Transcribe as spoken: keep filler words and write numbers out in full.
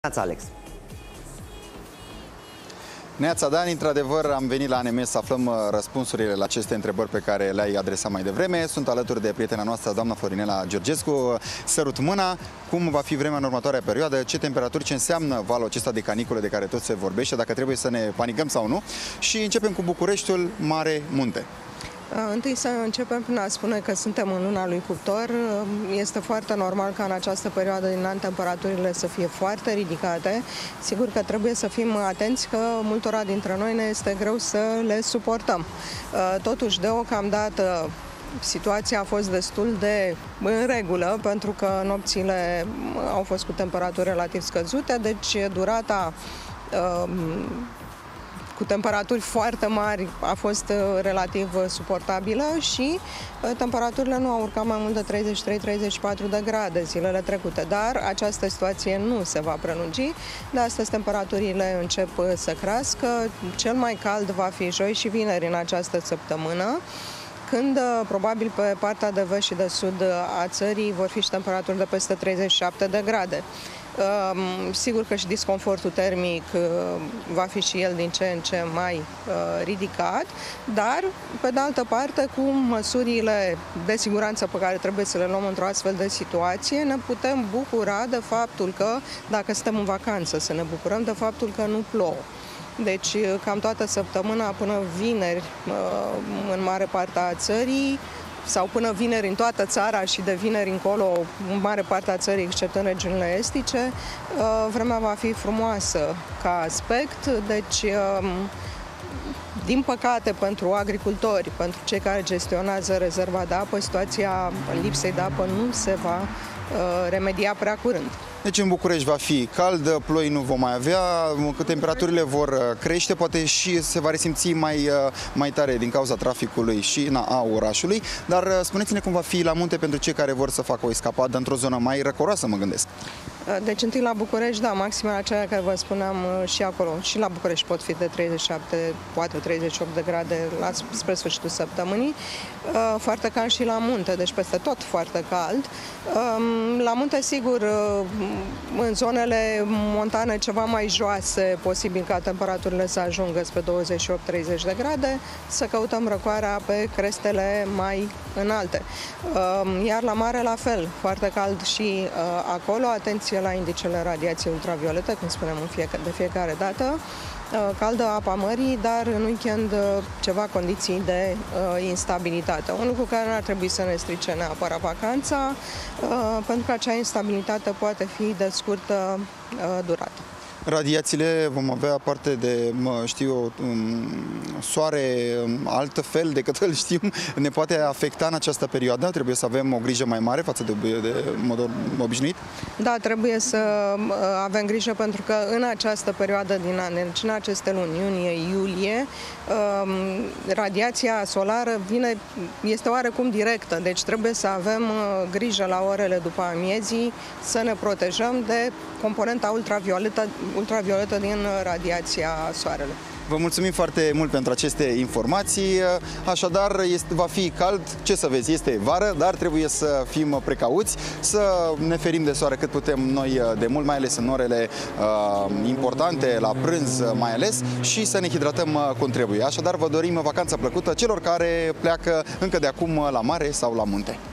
Alex. Neața, Dani, într-adevăr am venit la A N M să aflăm răspunsurile la aceste întrebări pe care le-ai adresat mai devreme. Sunt alături de prietena noastră, doamna Florinela Georgescu. Sărut mâna, cum va fi vremea în următoarea perioadă, ce temperaturi, ce înseamnă valul acesta de canicule de care tot se vorbește, dacă trebuie să ne panicăm sau nu. Și începem cu Bucureștiul, mare, munte. Întâi să începem prin a spune că suntem în luna lui Cuptor. Este foarte normal ca în această perioadă din an temperaturile să fie foarte ridicate. Sigur că trebuie să fim atenți că multora dintre noi ne este greu să le suportăm. Totuși, deocamdată, situația a fost destul de în regulă, pentru că nopțile au fost cu temperaturi relativ scăzute, deci durata cu temperaturi foarte mari a fost relativ suportabilă și temperaturile nu au urcat mai mult de treizeci și trei treizeci și patru de grade zilele trecute, dar această situație nu se va prelungi. De astăzi temperaturile încep să crească, cel mai cald va fi joi și vineri în această săptămână, când probabil pe partea de vest și de sud a țării vor fi și temperaturi de peste treizeci și șapte de grade. Sigur că și disconfortul termic va fi și el din ce în ce mai ridicat, dar, pe de altă parte, cu măsurile de siguranță pe care trebuie să le luăm într-o astfel de situație, ne putem bucura de faptul că, dacă suntem în vacanță, să ne bucurăm de faptul că nu plouă. Deci, cam toată săptămâna până vineri, în mare parte a țării, sau până vineri în toată țara și de vineri încolo, în mare parte a țării, except în regiunile estice, vremea va fi frumoasă ca aspect, deci, din păcate, pentru agricultori, pentru cei care gestionează rezerva de apă, situația lipsei de apă nu se va remedia prea curând. Deci în București va fi cald, ploi nu vom mai avea, temperaturile vor crește, poate și se va resimți mai, mai tare din cauza traficului și na, a orașului, dar spuneți-ne cum va fi la munte pentru cei care vor să facă o escapadă într-o zonă mai răcoroasă, mă gândesc. Deci întâi la București, da, maximele acelea care vă spuneam și acolo, și la București pot fi de treizeci și șapte, poate treizeci și opt de grade la, spre sfârșitul săptămânii. Foarte cald și la munte, deci peste tot foarte cald. La munte, sigur, în zonele montane ceva mai joase, posibil ca temperaturile să ajungă spre douăzeci și opt treizeci de grade, să căutăm răcoarea pe crestele mai înalte. Iar la mare, la fel, foarte cald și acolo, atenție la indicele radiației ultravioletă, cum spunem în fiecare, de fiecare dată, caldă apa mării, dar în weekend ceva condiții de uh, instabilitate. Un lucru care nu ar trebui să ne strice neapărat vacanța, uh, pentru că acea instabilitate poate fi de scurtă uh, durată. Radiațiile vom avea parte de, știu, soare alt fel decât îl știm, ne poate afecta în această perioadă? Trebuie să avem o grijă mai mare față de, de modul obișnuit? Da, trebuie să avem grijă, pentru că în această perioadă din an, deci în aceste luni, iunie, iulie, radiația solară vine, este oarecum directă, deci trebuie să avem grijă la orele după amiezii să ne protejăm de componenta ultravioletă ultravioletă din radiația soarelui. Vă mulțumim foarte mult pentru aceste informații. Așadar, este, va fi cald, ce să vezi, este vară, dar trebuie să fim precauți, să ne ferim de soare cât putem noi de mult, mai ales în orele uh, importante, la prânz mai ales, și să ne hidratăm cum trebuie. Așadar, vă dorim vacanță plăcută celor care pleacă încă de acum la mare sau la munte.